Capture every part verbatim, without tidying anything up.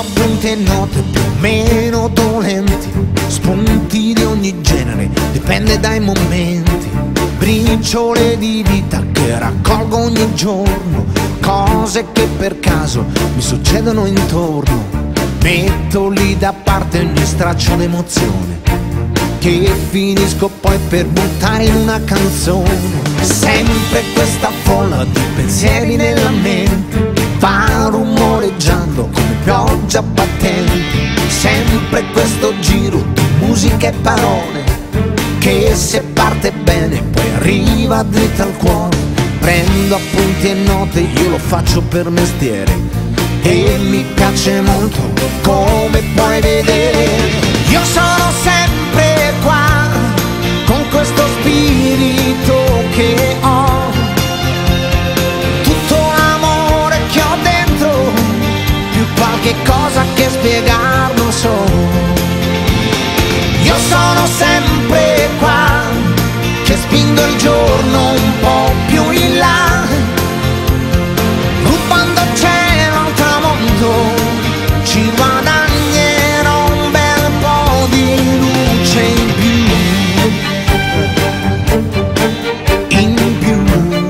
appunti e note più o meno dolenti, spunti di ogni genere, dipende dai momenti, briciole di vita che raccolgo ogni giorno, cose che per caso mi succedono intorno. Metto lì da parte ogni straccio d'emozione che finisco poi per buttare in una canzone. Sempre questa folla di pensieri nella mente che va rumoreggiando come pioggia battente. Sempre questo giro di musica e parole che se parte bene poi arriva dritta al cuore. Prendo appunti e note, io lo faccio per mestiere e mi piace molto, come puoi vedere. Io sono sempre qua con questo spirito che ho, tutto l'amore che ho dentro, più qualche cosa che spiegar non so. Io sono sempre qua che spingo il giorno un po' più in là, rubando cielo al tramonto, ci guadagnerò un bel po' di luce in più, in più.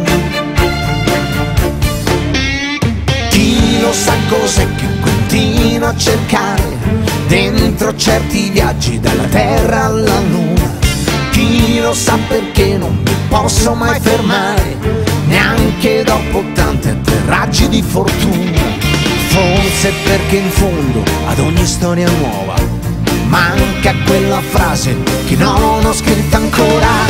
Chi lo sa cos'è che continuo a cercare dentro certi viaggi dalla terra alla luna. Chi lo sa perché non mi posso mai fermare, neanche dopo tanti atterraggi di fortuna. Forse perché in fondo ad ogni storia nuova manca quella frase che non ho scritta ancora.